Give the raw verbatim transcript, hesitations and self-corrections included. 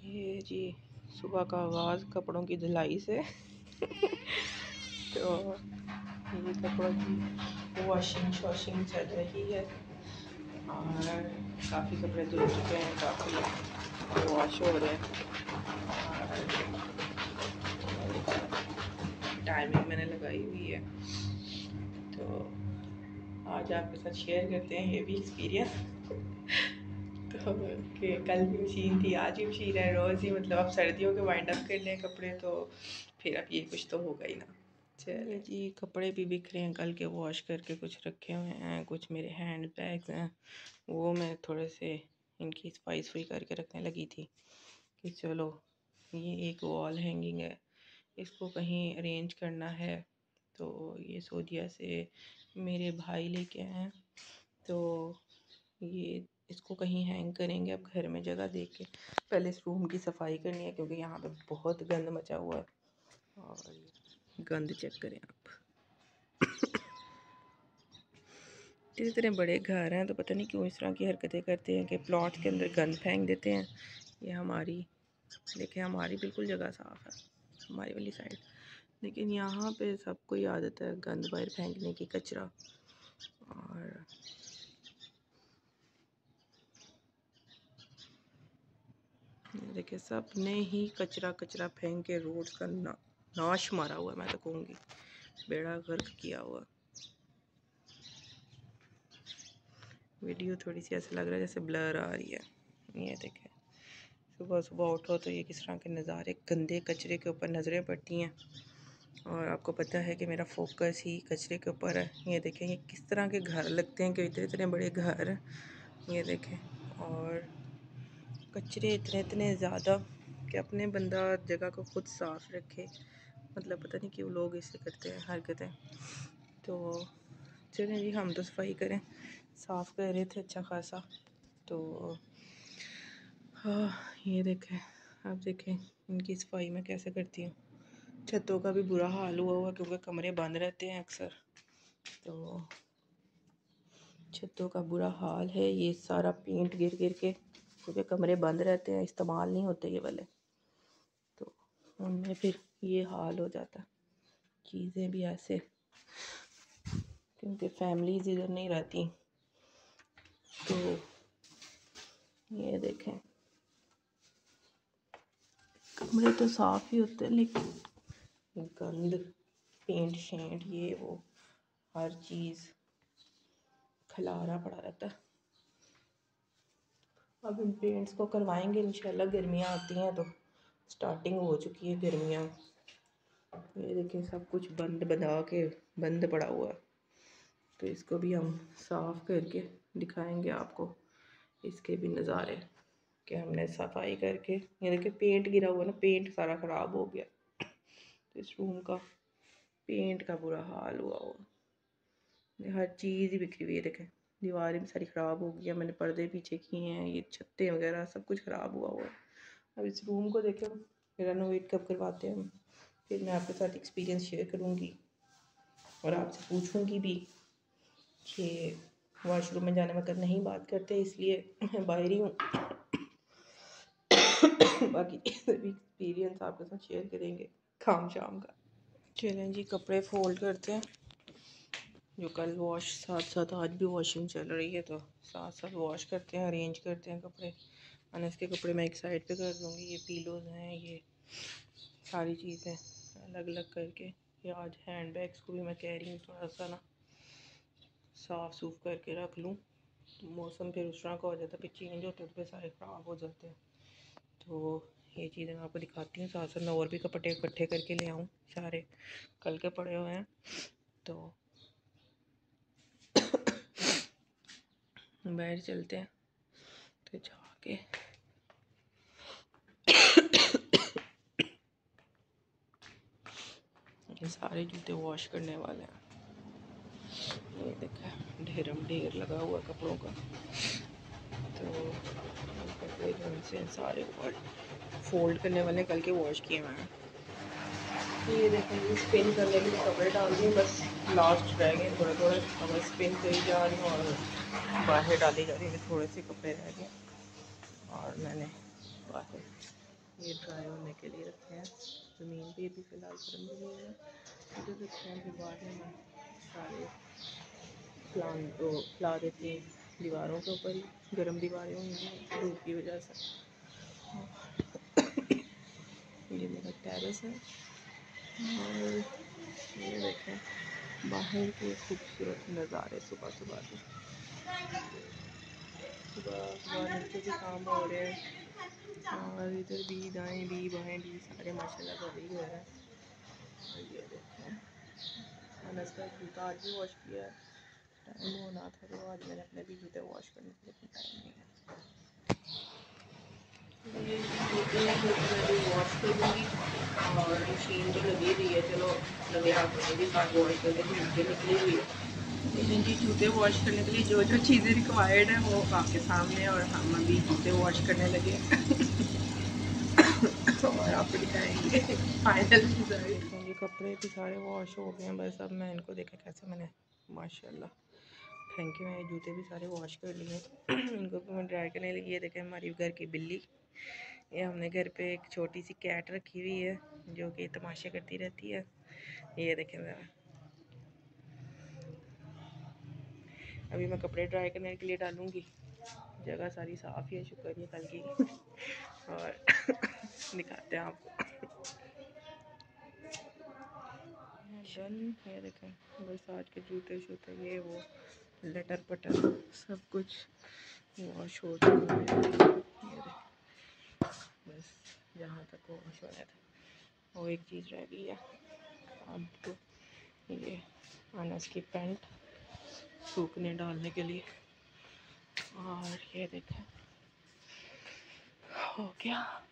ये जी सुबह का आगाज़ कपड़ों की धुलाई से तो ये कपड़ों की वॉशिंग शॉशिंग चल रही है और काफ़ी कपड़े धुल चुके हैं, काफ़ी वॉश हो रहे हैं और टाइमिंग मैंने लगाई हुई है। तो आज आपके साथ शेयर करते हैं ये भी एक्सपीरियंस। तो कि कल भी मशीन थी, आज भी मशीन है, रोज़ ही मतलब अब सर्दियों के वाइंड अप कर लें कपड़े तो फिर अब ये कुछ तो होगा ही ना। चलिए जी, कपड़े भी बिखरे हैं, कल के वॉश करके कुछ रखे हुए हैं, कुछ मेरे हैंड बैग्स हैं वो मैं थोड़े से इनकी सफाई सफाई करके रखने लगी थी कि चलो ये एक वॉल हैंगिंग है, इसको कहीं अरेंज करना है। तो ये सऊदीया से मेरे भाई लेके आए हैं, तो ये इसको कहीं हैंग करेंगे। अब घर में जगह देख के पहले इस रूम की सफाई करनी है क्योंकि यहाँ पे बहुत गंद मचा हुआ है। और गंद चेक करें आप। इस तरह बड़े घर हैं तो पता नहीं क्यों इस तरह की हरकतें करते हैं कि प्लॉट के अंदर गंद फेंक देते हैं। ये हमारी देखें, हमारी बिल्कुल जगह साफ़ है हमारी वाली साइड, लेकिन यहाँ पे सबको ही आदत है गंद बाहर फेंकने की, कचरा। और देखिए सब ने ही कचरा कचरा फेंक के रोड का ना, नाश मारा हुआ है, मैं तो कहूँगी बेड़ा गर्क किया हुआ। वीडियो थोड़ी सी ऐसा लग रहा है जैसे ब्लर आ रही है। ये देखें सुबह सुबह उठो तो ये किस तरह के नज़ारे, गंदे कचरे के ऊपर नज़रें पड़ती हैं और आपको पता है कि मेरा फोकस ही कचरे के ऊपर है। ये देखें ये किस तरह के घर लगते हैं कि इतने इतने बड़े घर, ये देखें, और कचरे इतने इतने ज़्यादा कि अपने बंदा जगह को खुद साफ़ रखे, मतलब पता नहीं क्यों लोग इसे करते हैं हरकतें। तो चलें जी, हम तो सफाई करें, साफ़ कर रहे थे अच्छा खासा। तो हाँ ये देखें, आप देखें इनकी सफाई मैं कैसे करती हूँ। छतों का भी बुरा हाल हुआ हुआ क्योंकि कमरे बंद रहते हैं अक्सर, तो छतों का बुरा हाल है। ये सारा पेंट गिर गिर के क्योंकि कमरे बंद रहते हैं, इस्तेमाल नहीं होते ये वाले, तो उनमें फिर ये हाल हो जाता। चीज़ें भी ऐसे क्योंकि फैमिलीज इधर नहीं रहती, तो ये देखें कमरे तो साफ़ ही होते हैं लेकिन गंद, पेंट शेंट ये वो हर चीज़ खलारा पड़ा रहता है। अब इन पेंट्स को करवाएंगे इंशाल्लाह, गर्मियाँ आती हैं तो स्टार्टिंग हो चुकी है गर्मियाँ। ये देखिए सब कुछ बंद बना के बंद पड़ा हुआ है, तो इसको भी हम साफ़ करके दिखाएंगे आपको, इसके भी नज़ारे कि हमने सफाई करके। ये देखिए पेंट गिरा हुआ ना, पेंट सारा ख़राब हो गया, तो इस रूम का पेंट का बुरा हाल हुआ हुआ, हर चीज़ ही बिखरी हुई है। देखें दीवारें भी सारी ख़राब हो गई है, मैंने पर्दे पीछे किए हैं, ये छत्ते वगैरह सब कुछ ख़राब हुआ हुआ है। अब इस रूम को देखें रेनोवेट कब करवाते हैं, फिर मैं आपके साथ एक्सपीरियंस शेयर करूँगी और आपसे पूछूँगी भी कि वॉशरूम में जाने में कर नहीं बात करते, इसलिए मैं बाहर ही हूँ। बाकी एक्सपीरियंस आपके साथ शेयर करेंगे काम शाम का। चलें जी, कपड़े फोल्ड करते हैं जो कल वॉश, साथ साथ आज भी वॉशिंग चल रही है तो साथ साथ वॉश करते हैं, अरेंज करते हैं कपड़े। अनस के कपड़े मैं एक साइड पे कर दूँगी, ये पीलोज़ हैं, ये सारी चीज़ें अलग अलग करके। ये आज हैंड बैग्स को भी मैं कह रही हूँ थोड़ा सा ना साफ़ सूफ करके रख लूँ, तो मौसम फिर उस तरह का हो जाता है, फिर चेंज होते हैं तो फिर सारे ख़राब हो जाते हैं। तो ये चीज़ें मैं आपको दिखाती हूँ, साथ साथ मैं और भी कपड़े इकट्ठे करके ले आऊँ, सारे कल के पड़े हुए हैं। तो बाहर चलते हैं तो जाके ये सारे जूते वॉश करने वाले हैं। ये देखा ढेरम ढेर लगा हुआ कपड़ों का, तो कपड़े जो से सारे फोल्ड करने वाले कल के वॉश किए हुए हैं। ये देखें स्पिन करने के लिए कपड़े डाल दिए, बस लास्ट रह गए थोड़े थोड़े, अब स्पिन करी जा रही हूँ और बाहर डाली जा रही है, थोड़े से कपड़े रह गए और मैंने बाहर ये ड्राई होने के लिए रखे हैं। ज़मीन भी अभी फ़िलहाल गर्म ज़मीन है, इधर रखे हैं। फिर बाद में मैं सारे प्लांट को फैला देते हैं दीवारों के ऊपर ही। गर्म दीवारें हुई हैं धूप की वजह से। ये मेरा टेरेस है और ये देखें बाहर के खूबसूरत नज़ारे सुबह सुबह के। सुबह सुबह नीचे भी काम हो रहे हैं और इधर भी दाएं भी बाएं भी सारे माशाल्लाह कर ही हो रहे हैं। और ये देखें मैंने इसका जूता आज भी वॉश किया है। टाइम होना था तो आज मैंने अपने भी जूते वॉश करने के लिए टाइम नहीं है। ये जूते मैं वॉश कर दूँगी और मशीन तो लगी रही है, चलो लगे हाथों भी साथ वॉश करने की जूते निकली हुई है। लेकिन जी जूते वॉश करने के लिए जो जो चीज़ें रिक्वायर्ड हैं वो आपके सामने है और हम अभी जूते वॉश करने लगे और आपको दिखाएंगे फाइनल रिजल्ट। ये कपड़े भी सारे वॉश हो गए हैं, बस अब मैं इनको देखा कैसे मैंने माशाल्लाह थैंक यू, मैं जूते भी सारे वॉश कर लिए इनको भी मैं ड्राई करने लगी। ये देखें हमारी घर की बिल्ली, ये हमने घर पे एक छोटी सी कैट रखी हुई है जो कि तमाशे करती रहती है। ये देखें ज़रा, अभी मैं कपड़े ड्राई करने के लिए डालूँगी। जगह सारी साफ़ है, शुक्र है कल की और दिखाते हैं आपको डन। ये देखें बस आज के जूते शूते ये वो लटर पटर सब कुछ वॉश हो चुका है। ये बस जहाँ तक वॉश होना था वो एक चीज़ रह गई है। अब तो ये अनस की पैंट सूखने डालने के लिए और ये देखें हो गया।